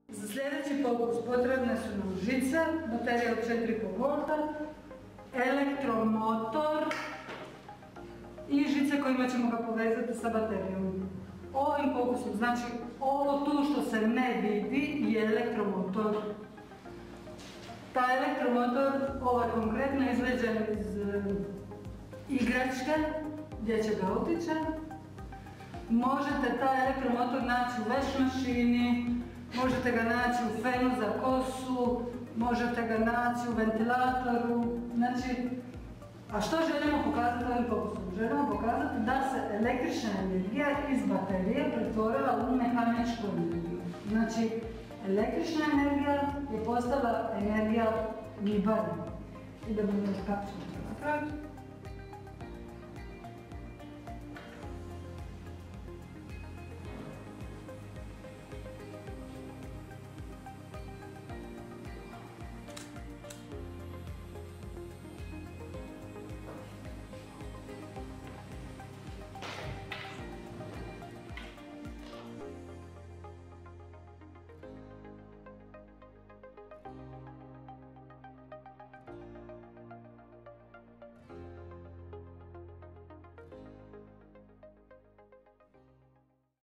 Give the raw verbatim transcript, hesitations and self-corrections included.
Za sljedeći pokus potrebne su nam žice, baterija od četiri i pol volta, elektromotor i žice kojima ćemo ga povezati sa baterijom. Ovim pokusom, znači ovo tu što se ne vidi je elektromotor. Taj elektromotor, ovaj konkretno izveđen iz igračke, dječjeg autića. Možete taj elektromotor naći u veš mašini, možete ga naći u fenu za kosu, možete ga naći u ventilatoru. Znači, a što želimo pokazati ovim pokusom? Želimo pokazati da se električna energija iz baterije pretvorila u mehaničku energiju. Znači, električna energija je postala energija gibanja. Idemo još kako ćemo to napraviti.